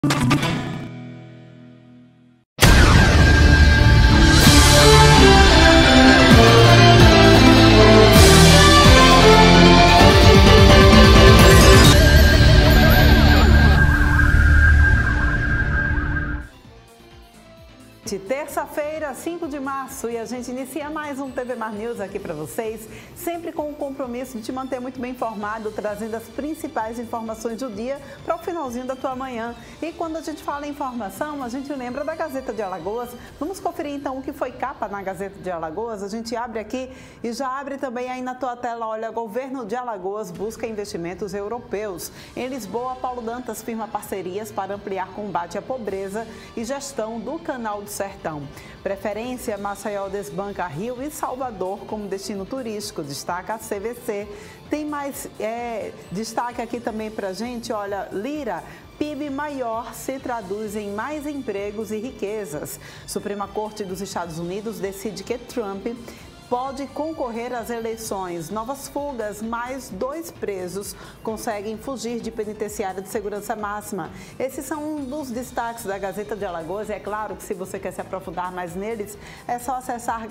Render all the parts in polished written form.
Terça-feira, 5 de março, e a gente inicia mais um TV Mar News aqui para vocês, sempre com o compromisso de te manter muito bem informado, trazendo as principais informações do dia para o finalzinho da tua manhã. E quando a gente fala em informação, a gente lembra da Gazeta de Alagoas. Vamos conferir então o que foi capa na Gazeta de Alagoas. A gente abre aqui e já abre também aí na tua tela, olha, governo de Alagoas busca investimentos europeus. Em Lisboa, Paulo Dantas firma parcerias para ampliar combate à pobreza e gestão do Canal do Sertão. Preferência, Maceió desbanca Rio e Salvador como destino turístico, destaca a CVC. Tem mais destaque aqui também pra gente, olha, Lira, PIB maior se traduz em mais empregos e riquezas. Suprema Corte dos Estados Unidos decide que Trump pode concorrer às eleições. Novas fugas, mais 2 presos conseguem fugir de penitenciária de segurança máxima. Esses são um dos destaques da Gazeta de Alagoas. E é claro que se você quer se aprofundar mais neles, é só acessar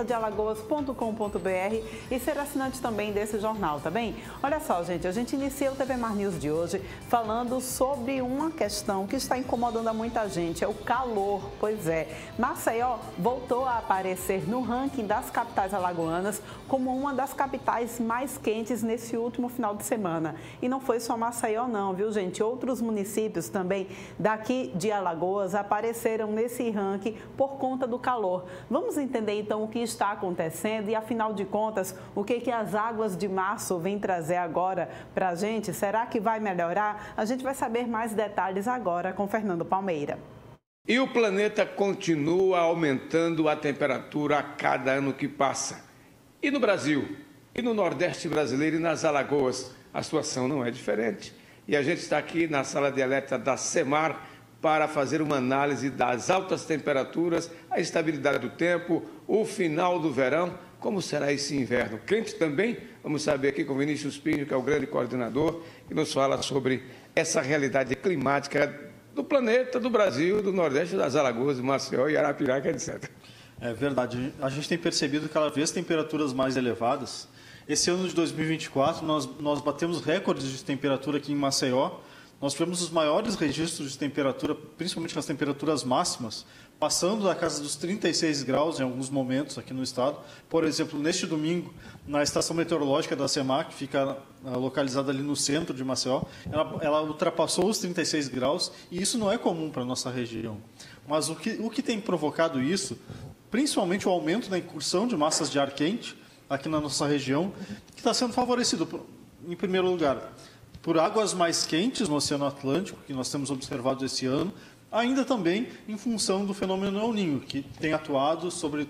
gazetadealagoas.com.br e ser assinante também desse jornal, tá bem? Olha só, gente, a gente inicia o TV Mar News de hoje falando sobre uma questão que está incomodando a muita gente, é o calor. Pois é, Maceió voltou a aparecer no ranking das capitais alagoanas como uma das capitais mais quentes nesse último final de semana. E não foi só Maceió não, viu, gente? Outros municípios também daqui de Alagoas apareceram nesse ranking por conta do calor. Vamos entender então o que está acontecendo e, afinal de contas, o que as águas de março vêm trazer agora para a gente? Será que vai melhorar? A gente vai saber mais detalhes agora com Fernando Palmeira. E o planeta continua aumentando a temperatura a cada ano que passa. E no Brasil, e no Nordeste brasileiro e nas Alagoas, a situação não é diferente. E a gente está aqui na sala de alerta da SEMAR para fazer uma análise das altas temperaturas, a estabilidade do tempo, o final do verão, como será esse inverno quente também. Vamos saber aqui com o Vinícius Pinho, que é o grande coordenador, que nos fala sobre essa realidade climática do planeta, do Brasil, do Nordeste, das Alagoas, Maceió e Arapiraca, etc. É verdade. A gente tem percebido cada vez temperaturas mais elevadas. Esse ano de 2024, nós batemos recordes de temperatura aqui em Maceió. Nós tivemos os maiores registros de temperatura, principalmente nas temperaturas máximas, passando da casa dos 36 graus em alguns momentos aqui no estado. Por exemplo, neste domingo, na estação meteorológica da SEMAR, que fica localizada ali no centro de Maceió, ela ultrapassou os 36 graus e isso não é comum para a nossa região. Mas o que tem provocado isso, principalmente o aumento da incursão de massas de ar quente aqui na nossa região, que está sendo favorecido, em primeiro lugar, por águas mais quentes no Oceano Atlântico, que nós temos observado esse ano, ainda também em função do fenômeno El Niño, que tem atuado sobre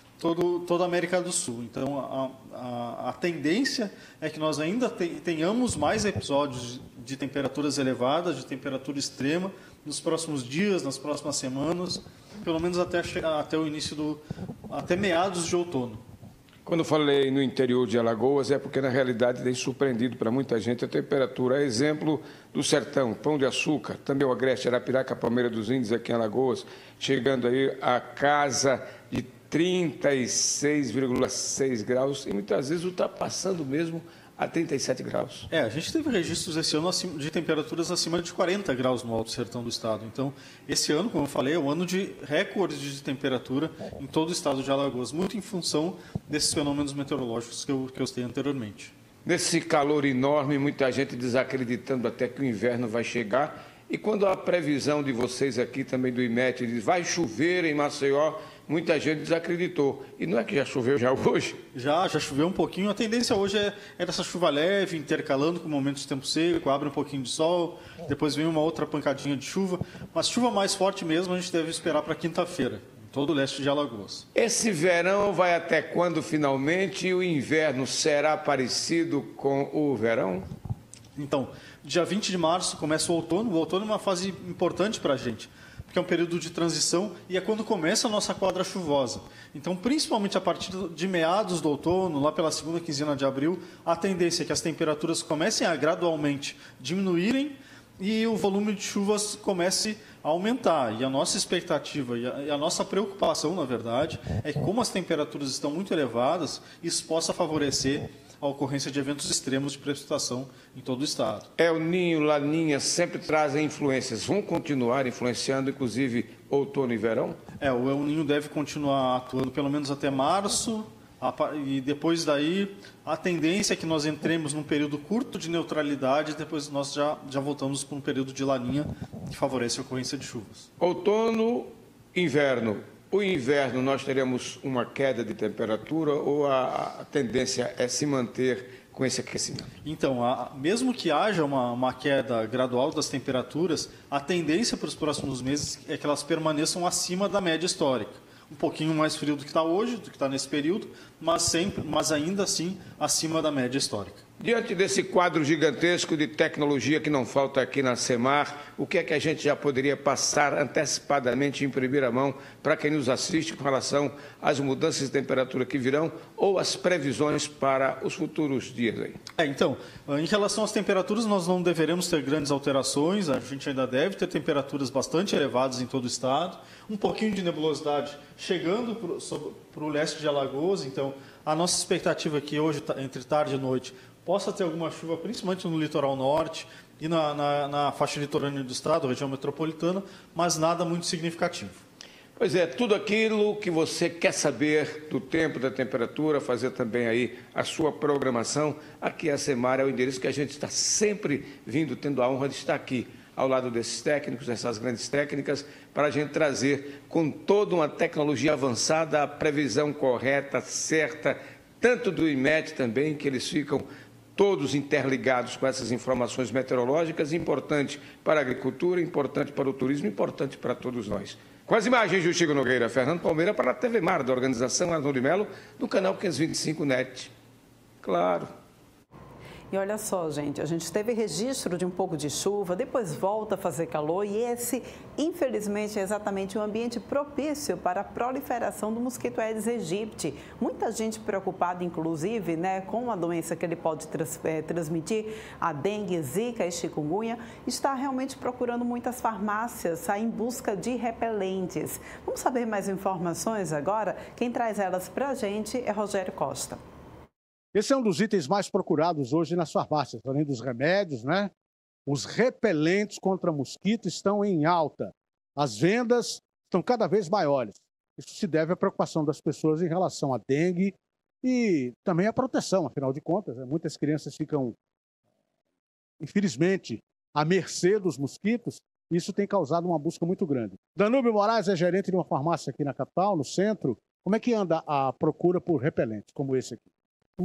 toda a América do Sul. Então, a tendência é que nós ainda tenhamos mais episódios de temperaturas elevadas, de temperatura extrema, nos próximos dias, nas próximas semanas, pelo menos até o início até meados de outono. Quando eu falei no interior de Alagoas, é porque, na realidade, tem surpreendido para muita gente a temperatura. Exemplo do Sertão, Pão de Açúcar, também o Agreste, Arapiraca, Palmeira dos Índios, aqui em Alagoas, chegando aí a casa de 36,6 graus e muitas vezes ultrapassando mesmo a 37 graus. A gente teve registros esse ano de temperaturas acima de 40 graus no Alto Sertão do estado. Então, esse ano, como eu falei, é um ano de recordes de temperatura em todo o estado de Alagoas, muito em função desses fenômenos meteorológicos que eu citei anteriormente. Nesse calor enorme, muita gente desacreditando até que o inverno vai chegar. E quando a previsão de vocês aqui também do IMET diz vai chover em Maceió, muita gente desacreditou. E não é que já choveu já hoje? Já choveu um pouquinho. A tendência hoje é essa chuva leve, intercalando com momentos de tempo seco, abre um pouquinho de sol, depois vem uma outra pancadinha de chuva. Mas chuva mais forte mesmo a gente deve esperar para quinta-feira, em todo o leste de Alagoas. Esse verão vai até quando finalmente? E o inverno será parecido com o verão? Então, dia 20 de março começa o outono. O outono é uma fase importante para a gente, porque é um período de transição e é quando começa a nossa quadra chuvosa. Então, principalmente a partir de meados do outono, lá pela segunda quinzena de abril, a tendência é que as temperaturas comecem a gradualmente diminuírem e o volume de chuvas comece a aumentar. E a nossa expectativa e a nossa preocupação, na verdade, é que como as temperaturas estão muito elevadas, isso possa favorecer a ocorrência de eventos extremos de precipitação em todo o estado. El Niño, Laninha sempre trazem influências. Vão continuar influenciando, inclusive, outono e verão? O El Niño deve continuar atuando pelo menos até março, e depois daí a tendência é que nós entremos num período curto de neutralidade e depois nós já voltamos para um período de laninha que favorece a ocorrência de chuvas. Outono, inverno. O inverno nós teremos uma queda de temperatura ou a tendência é se manter com esse aquecimento? Então, mesmo que haja uma queda gradual das temperaturas, a tendência para os próximos meses é que elas permaneçam acima da média histórica. Um pouquinho mais frio do que está hoje, do que está nesse período, mas ainda assim acima da média histórica. Diante desse quadro gigantesco de tecnologia que não falta aqui na SEMAR, o que é que a gente já poderia passar antecipadamente em primeira mão para quem nos assiste com relação às mudanças de temperatura que virão ou as previsões para os futuros dias aí? Então, em relação às temperaturas, nós não deveremos ter grandes alterações, a gente ainda deve ter temperaturas bastante elevadas em todo o estado, um pouquinho de nebulosidade chegando para o leste de Alagoas, então a nossa expectativa é que hoje, entre tarde e noite, possa ter alguma chuva, principalmente no litoral norte e na faixa litorânea do estado, região metropolitana, mas nada muito significativo. Pois é, tudo aquilo que você quer saber do tempo, da temperatura, fazer também aí a sua programação, aqui a SEMAR é o endereço que a gente está sempre vindo, tendo a honra de estar aqui, ao lado desses técnicos, dessas grandes técnicas, para a gente trazer com toda uma tecnologia avançada a previsão correta, certa, tanto do IMET também, que eles ficam todos interligados com essas informações meteorológicas, importante para a agricultura, importante para o turismo, importante para todos nós. Com as imagens de Chico Nogueira, Fernando Palmeira para a TV Mar, da organização Arnoldo Melo, do canal 525 NET. Claro. E olha só, gente, a gente teve registro de um pouco de chuva, depois volta a fazer calor e esse, infelizmente, é exatamente um ambiente propício para a proliferação do mosquito Aedes aegypti. Muita gente preocupada, inclusive, né, com a doença que ele pode transmitir, a dengue, zika e chikungunya, está realmente procurando muitas farmácias em busca de repelentes. Vamos saber mais informações agora? Quem traz elas para a gente é Rogério Costa. Esse é um dos itens mais procurados hoje nas farmácias, além dos remédios, né? Os repelentes contra mosquito estão em alta. As vendas estão cada vez maiores. Isso se deve à preocupação das pessoas em relação à dengue e também à proteção, afinal de contas, né? Muitas crianças ficam, infelizmente, à mercê dos mosquitos. E isso tem causado uma busca muito grande. Danúbio Moraes é gerente de uma farmácia aqui na capital, no centro. Como é que anda a procura por repelentes como esse aqui?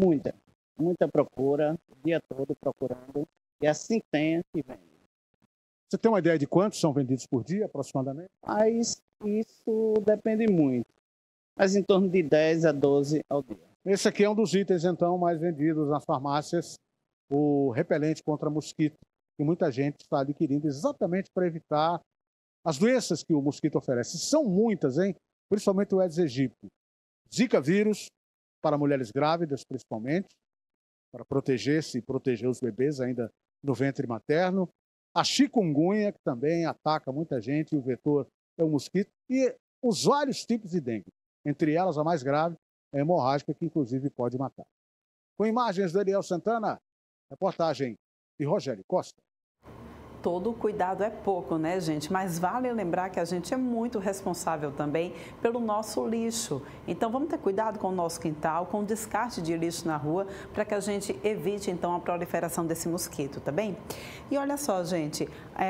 Muita procura, o dia todo procurando, e assim tem que vende. Você tem uma ideia de quantos são vendidos por dia, aproximadamente? Mas isso depende muito, mas em torno de 10 a 12 ao dia. Esse aqui é um dos itens, então, mais vendidos nas farmácias, o repelente contra mosquito, que muita gente está adquirindo exatamente para evitar as doenças que o mosquito oferece. São muitas, hein? Principalmente o Aedes aegypti. Zika vírus, para mulheres grávidas, principalmente, para proteger-se e proteger os bebês ainda no ventre materno. A chikungunya, que também ataca muita gente, e o vetor é o mosquito. E os vários tipos de dengue. Entre elas, a mais grave é a hemorrágica, que inclusive pode matar. Com imagens do Eliel Santana, reportagem de Rogério Costa. Todo cuidado é pouco, né, gente? Mas vale lembrar que a gente é muito responsável também pelo nosso lixo. Então, vamos ter cuidado com o nosso quintal, com o descarte de lixo na rua, para que a gente evite, então, a proliferação desse mosquito, tá bem? E olha só, gente,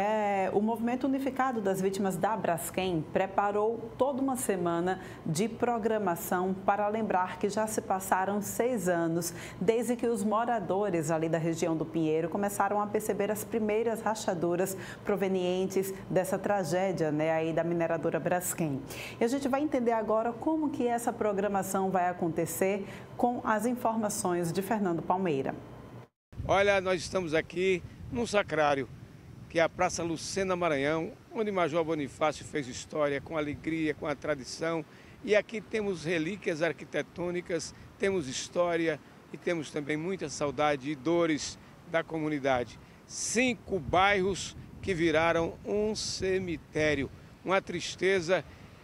o Movimento Unificado das Vítimas da Braskem preparou toda uma semana de programação para lembrar que já se passaram 6 anos desde que os moradores ali da região do Pinheiro começaram a perceber as primeiras rachaduras provenientes dessa tragédia, né, aí da mineradora Braskem. E a gente vai entender agora como que essa programação vai acontecer com as informações de Fernando Palmeira. Olha, nós estamos aqui num sacrário, que é a Praça Lucena Maranhão, onde Major Bonifácio fez história com alegria, com a tradição. E aqui temos relíquias arquitetônicas, temos história e temos também muita saudade e dores da comunidade. 5 bairros que viraram um cemitério. Uma tristeza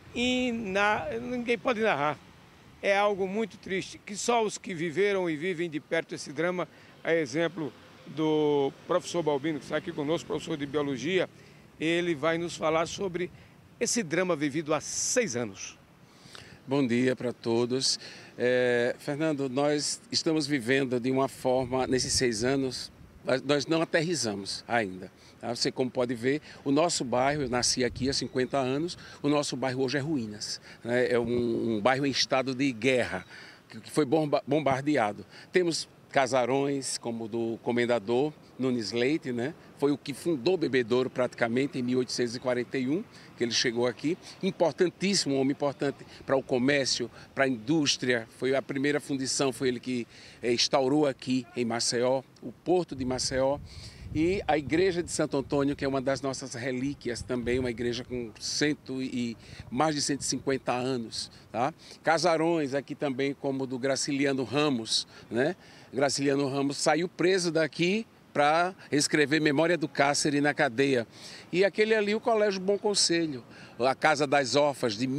ninguém pode narrar. É algo muito triste, que só os que viveram e vivem de perto esse drama, a exemplo do professor Balbino, que está aqui conosco, professor de Biologia, ele vai nos falar sobre esse drama vivido há 6 anos. Bom dia para todos. Fernando, nós estamos vivendo de uma forma, nesses 6 anos, nós não aterrissamos ainda. Você, como pode ver, o nosso bairro, eu nasci aqui há 50 anos, o nosso bairro hoje é ruínas. Né? É um bairro em estado de guerra, que foi bombardeado. Temos casarões, como o do Comendador Nunes Leite, né? Foi o que fundou o Bebedouro praticamente em 1841, que ele chegou aqui. Importantíssimo, um homem importante para o comércio, para a indústria. Foi a primeira fundição, foi ele que instaurou aqui em Maceió, o Porto de Maceió. E a Igreja de Santo Antônio, que é uma das nossas relíquias também, uma igreja com mais de 150 anos. Tá? Casarões aqui também, como o do Graciliano Ramos, né? Graciliano Ramos saiu preso daqui para escrever Memória do Cárcere na cadeia. E aquele ali, o Colégio Bom Conselho, a Casa das Órfãs, de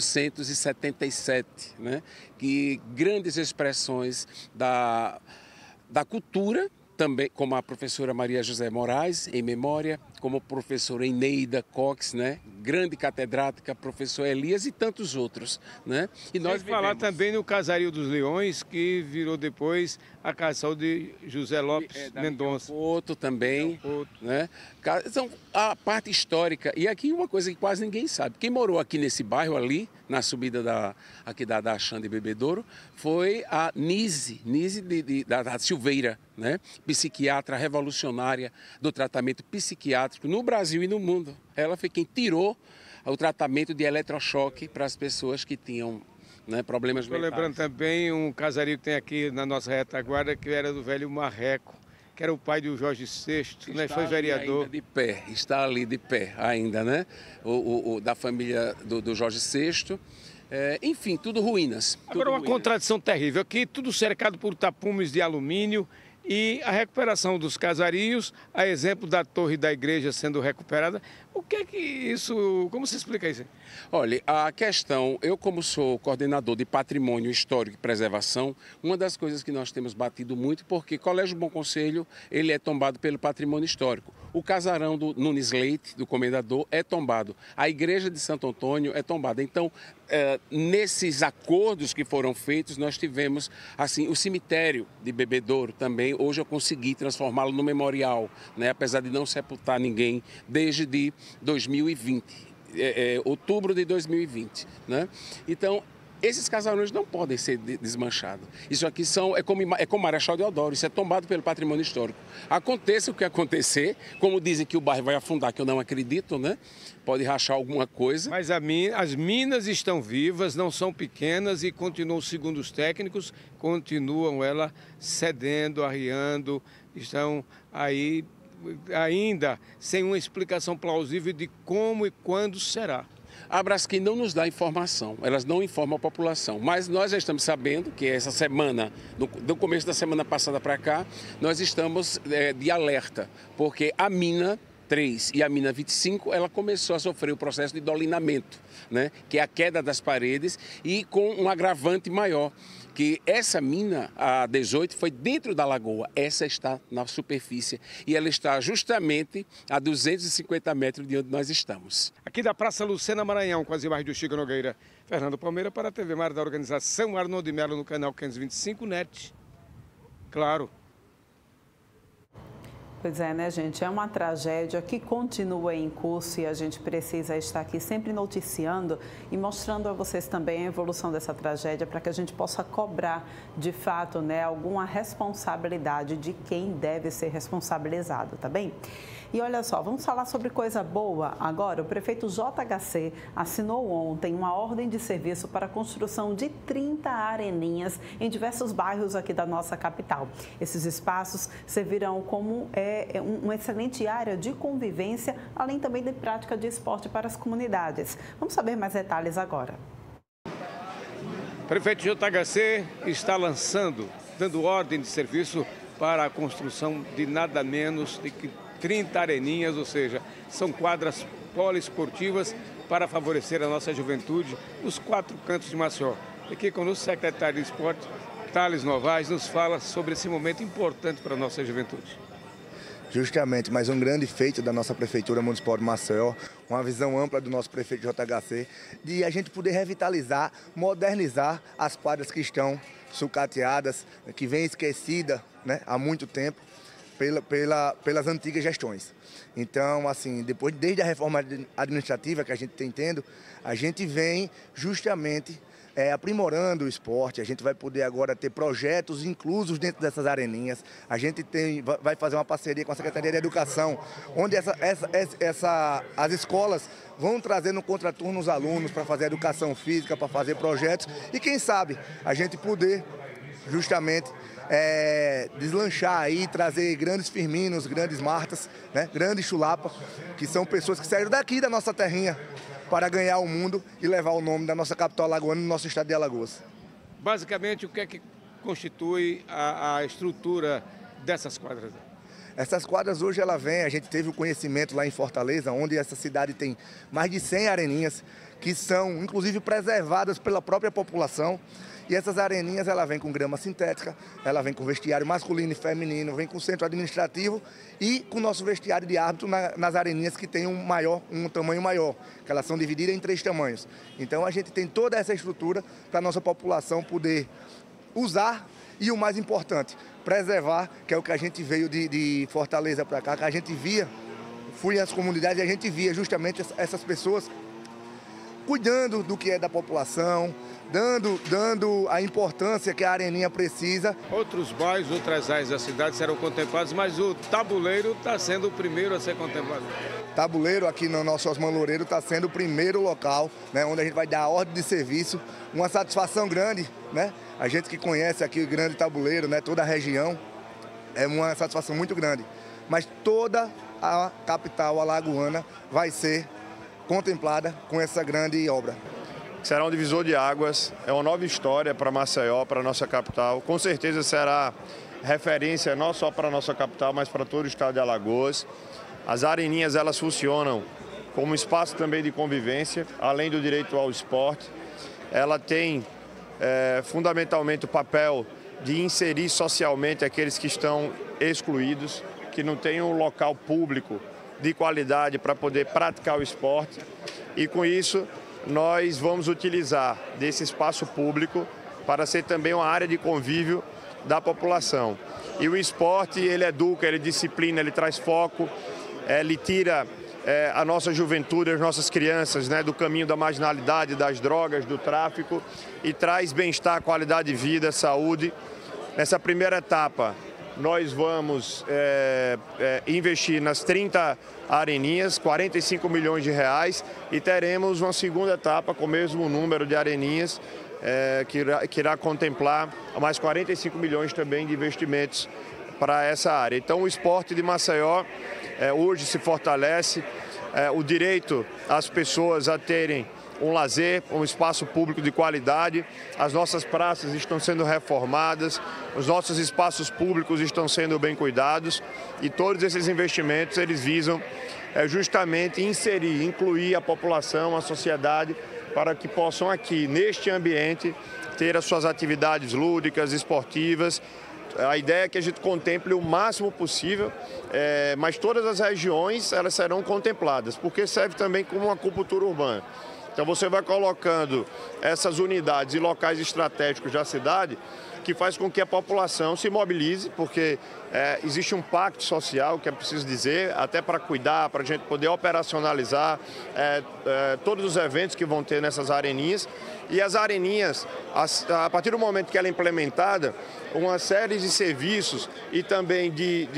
1877, né? Que grandes expressões da cultura, também como a professora Maria José Moraes, em memória, como a professora Eneida Cox, né? Grande catedrática, professor Elias e tantos outros. Né? E nós falar também no Casario dos Leões, que virou depois a casal de José Lopes Mendonça. Couto também. Né? Então, a parte histórica, e aqui uma coisa que quase ninguém sabe, quem morou aqui nesse bairro ali, na subida da Xande de Bebedouro, foi a Nise da Silveira, né? Psiquiatra revolucionária do tratamento psiquiátrico no Brasil e no mundo. Ela foi quem tirou o tratamento de eletrochoque para as pessoas que tinham, né, problemas mentais. Estou lembrando também um casario que tem aqui na nossa retaguarda, que era do velho Marreco, que era o pai do Jorge VI, né? Foi vereador. Está ali de pé ainda, né? Da família do Jorge VI. Enfim, tudo ruínas. Agora, uma contradição terrível. Aqui, tudo cercado por tapumes de alumínio e a recuperação dos casarios, a exemplo da torre da igreja sendo recuperada. O que é que isso... Como se explica isso? Olha, a questão, eu como sou coordenador de Patrimônio Histórico e Preservação, uma das coisas que nós temos batido muito, porque Colégio Bom Conselho, ele é tombado pelo patrimônio histórico. O casarão do Nunes Leite, do Comendador, é tombado. A igreja de Santo Antônio é tombada. Então, nesses acordos que foram feitos, nós tivemos, assim, o cemitério de Bebedouro também. Hoje eu consegui transformá-lo no memorial, né? Apesar de não sepultar ninguém desde 2020. Outubro de 2020, né? Então, esses casarões não podem ser desmanchados. Isso aqui é como Marechal Deodoro, isso é tombado pelo patrimônio histórico. Aconteça o que acontecer, como dizem que o bairro vai afundar, que eu não acredito, né? Pode rachar alguma coisa. Mas as minas estão vivas, não são pequenas e continuam, segundo os técnicos, continuam ela cedendo, arriando, estão aí ainda sem uma explicação plausível de como e quando será. A Braskem não nos dá informação, elas não informam a população, mas nós já estamos sabendo que essa semana, do começo da semana passada para cá, nós estamos de alerta, porque a mina 3 e a mina 25, ela começou a sofrer o processo de dolinamento, né? Que é a queda das paredes e com um agravante maior, que essa mina, a 18, foi dentro da lagoa, essa está na superfície e ela está justamente a 250 metros de onde nós estamos. Aqui da Praça Lucena Maranhão, com as imagens do Chico Nogueira. Fernando Palmeira para a TV Mar da organização Arnold de Mello no canal 525 NET. Claro. Pois é, né, gente? É uma tragédia que continua em curso e a gente precisa estar aqui sempre noticiando e mostrando a vocês também a evolução dessa tragédia para que a gente possa cobrar, de fato, né, alguma responsabilidade de quem deve ser responsabilizado, tá bem? E olha só, vamos falar sobre coisa boa agora. O prefeito JHC assinou ontem uma ordem de serviço para a construção de 30 areninhas em diversos bairros aqui da nossa capital. Esses espaços servirão como uma excelente área de convivência, além também de prática de esporte para as comunidades. Vamos saber mais detalhes agora. O prefeito JHC está dando ordem de serviço para a construção de nada menos de que 30 areninhas, ou seja, são quadras poliesportivas para favorecer a nossa juventude nos 4 cantos de Maceió. Aqui conosco o secretário de Esporte, Thales Novaes, nos fala sobre esse momento importante para a nossa juventude. Justamente, mais um grande feito da nossa Prefeitura Municipal de Maceió, uma visão ampla do nosso prefeito JHC, de a gente poder revitalizar, modernizar as quadras que estão sucateadas, que vêm esquecidas, né, há muito tempo pelas antigas gestões. Então, assim, desde a reforma administrativa que a gente tem tendo, a gente vem justamente aprimorando o esporte. A gente vai poder agora ter projetos inclusos dentro dessas areninhas. A gente vai fazer uma parceria com a Secretaria de Educação, onde as escolas vão trazer no contraturno os alunos para fazer educação física, para fazer projetos e quem sabe a gente poder justamente deslanchar aí, trazer grandes Firminos, grandes Martas, né, grandes Chulapa, que são pessoas que saíram daqui da nossa terrinha para ganhar o mundo e levar o nome da nossa capital alagoana no nosso estado de Alagoas. Basicamente, o que é que constitui a estrutura dessas quadras? Essas quadras hoje a gente teve o conhecimento lá em Fortaleza, onde essa cidade tem mais de 100 areninhas, que são inclusive preservadas pela própria população. E essas areninhas, ela vem com grama sintética, ela vem com vestiário masculino e feminino, vem com centro administrativo e com o nosso vestiário de árbitro nas areninhas que tem um tamanho maior, que elas são divididas em 3 tamanhos. Então a gente tem toda essa estrutura para a nossa população poder usar e o mais importante, preservar, que é o que a gente veio de Fortaleza para cá, que a gente via, fui às comunidades e a gente via justamente essas pessoas cuidando do que é da população, dando a importância que a areninha precisa. Outros bairros, outras áreas da cidade serão contemplados, mas o Tabuleiro está sendo o primeiro a ser contemplado. Tabuleiro, aqui no nosso Osman Loureiro, está sendo o primeiro local, né, onde a gente vai dar a ordem de serviço. Uma satisfação grande, né? A gente que conhece aqui o Grande Tabuleiro, né, toda a região, é uma satisfação muito grande. Mas toda a capital alagoana vai ser contemplada com essa grande obra. Será um divisor de águas, é uma nova história para Maceió, para a nossa capital. Com certeza será referência não só para a nossa capital, mas para todo o estado de Alagoas. As areninhas, elas funcionam como espaço também de convivência, além do direito ao esporte. Ela tem fundamentalmente o papel de inserir socialmente aqueles que estão excluídos, que não têm um local público de qualidade para poder praticar o esporte. E com isso, nós vamos utilizar desse espaço público para ser também uma área de convívio da população. E o esporte, ele educa, ele disciplina, ele traz foco, ele tira a nossa juventude, as nossas crianças, né, do caminho da marginalidade, das drogas, do tráfico e traz bem-estar, qualidade de vida, saúde. Nessa primeira etapa, nós vamos investir nas 30 areninhas, 45 milhões de reais, e teremos uma segunda etapa com o mesmo número de areninhas, que irá contemplar mais 45 milhões também de investimentos para essa área. Então o esporte de Maceió hoje se fortalece, o direito às pessoas a terem um lazer, um espaço público de qualidade. As nossas praças estão sendo reformadas, os nossos espaços públicos estão sendo bem cuidados e todos esses investimentos eles visam justamente inserir, incluir a população, a sociedade, para que possam aqui, neste ambiente, ter as suas atividades lúdicas, esportivas. A ideia é que a gente contemple o máximo possível, mas todas as regiões elas serão contempladas, porque serve também como uma acupuntura urbana. Então você vai colocando essas unidades e locais estratégicos da cidade que faz com que a população se mobilize, porque existe um pacto social, que é preciso dizer, até para cuidar, para a gente poder operacionalizar todos os eventos que vão ter nessas areninhas. E as areninhas, a partir do momento que ela é implementada, uma série de serviços e também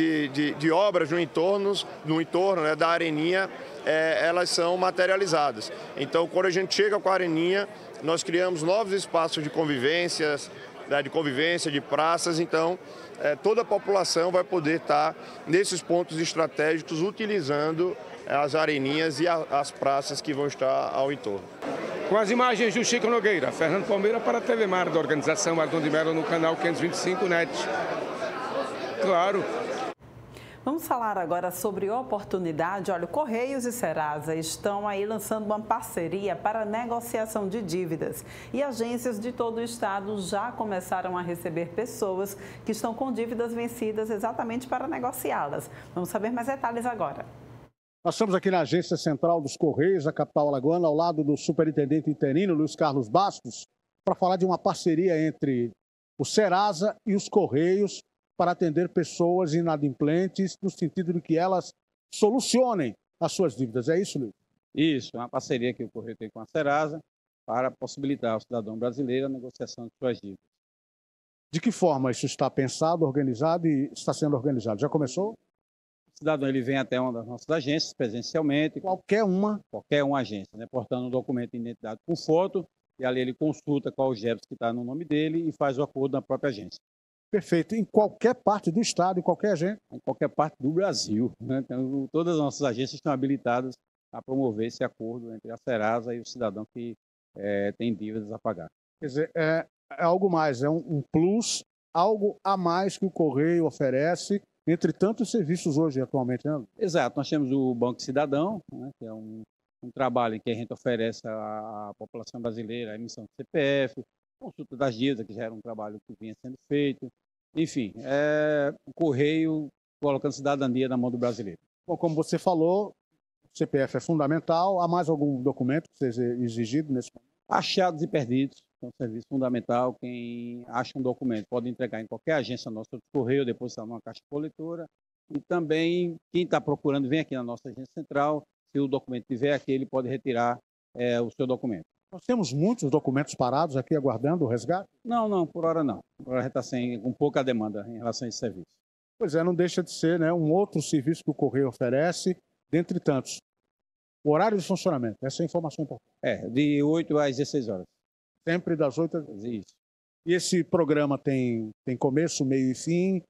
de obras no entorno, né, da areninha, elas são materializadas. Então, quando a gente chega com a areninha, nós criamos novos espaços de convivência, de praças. Então, toda a população vai poder estar nesses pontos estratégicos utilizando as areninhas e as praças que vão estar ao entorno. Com as imagens do Chico Nogueira, Fernando Palmeira para a TV Mar, da organização Arthur de Mello, no canal 525 NET. Claro. Vamos falar agora sobre oportunidade. Olha, o Correios e Serasa estão aí lançando uma parceria para negociação de dívidas. E agências de todo o estado já começaram a receber pessoas que estão com dívidas vencidas exatamente para negociá-las. Vamos saber mais detalhes agora. Nós estamos aqui na Agência Central dos Correios, da capital alagoana, ao lado do superintendente interino, Luiz Carlos Bastos, para falar de uma parceria entre o Serasa e os Correios para atender pessoas inadimplentes, no sentido de que elas solucionem as suas dívidas. É isso, Luiz? Isso, é uma parceria que o Correio tem com a Serasa para possibilitar ao cidadão brasileiro a negociação de suas dívidas. De que forma isso está pensado, organizado e está sendo organizado? Já começou? O cidadão ele vem até uma das nossas agências presencialmente. Qualquer uma agência, né? Portando um documento de identidade com foto, e ali ele consulta qual o GEPS que está no nome dele e faz o acordo na própria agência. Perfeito. Em qualquer parte do estado, em qualquer agência? Em qualquer parte do Brasil, né? Então, todas as nossas agências estão habilitadas a promover esse acordo entre a Serasa e o cidadão que tem dívidas a pagar. Quer dizer, é algo mais, é um plus, algo a mais que o Correio oferece, entre tantos serviços hoje, atualmente, né? Exato. Nós temos o Banco Cidadão, né, que é um trabalho em que a gente oferece à população brasileira a emissão de CPF, consulta das dívidas, que já era um trabalho que vinha sendo feito. Enfim, o Correio colocando cidadania na mão do brasileiro. Bom, como você falou, o CPF é fundamental. Há mais algum documento que seja exigido nesse momento? Achados e perdidos é um serviço fundamental. Quem acha um documento pode entregar em qualquer agência nossa do Correio, depositar numa caixa coletora. E também, quem está procurando, vem aqui na nossa agência central. Se o documento estiver aqui, ele pode retirar o seu documento. Nós temos muitos documentos parados aqui aguardando o resgate? Não, por hora não. Por hora está com pouca demanda em relação a esse serviço. Pois é, não deixa de ser, né, um outro serviço que o Correio oferece, dentre tantos. O horário de funcionamento, essa é a informação importante. De 8 às 16 horas. Sempre das 8 às 16. Isso. E esse programa tem começo, meio e fim?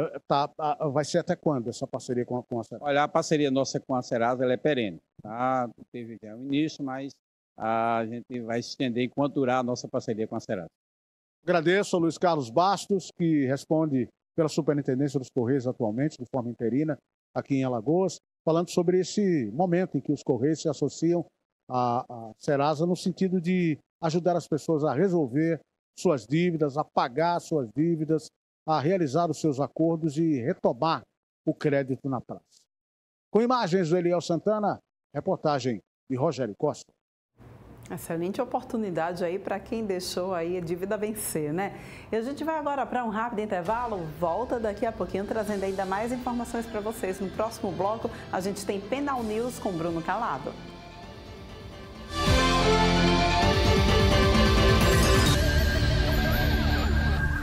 Vai ser até quando essa parceria com a Serasa? Olha, a parceria nossa com a Serasa ela é perene. Tá? Teve já o início, mas a gente vai se estender enquanto durar a nossa parceria com a Serasa. Agradeço ao Luiz Carlos Bastos, que responde pela Superintendência dos Correios atualmente, de forma interina, aqui em Alagoas, falando sobre esse momento em que os Correios se associam à Serasa no sentido de ajudar as pessoas a resolver suas dívidas, a pagar suas dívidas, a realizar os seus acordos e retomar o crédito na praça. Com imagens do Eliel Santana, reportagem de Rogério Costa. Excelente oportunidade aí para quem deixou aí a dívida vencer, né? E a gente vai agora para um rápido intervalo, volta daqui a pouquinho trazendo ainda mais informações para vocês. No próximo bloco, a gente tem Penal News com Bruno Calado.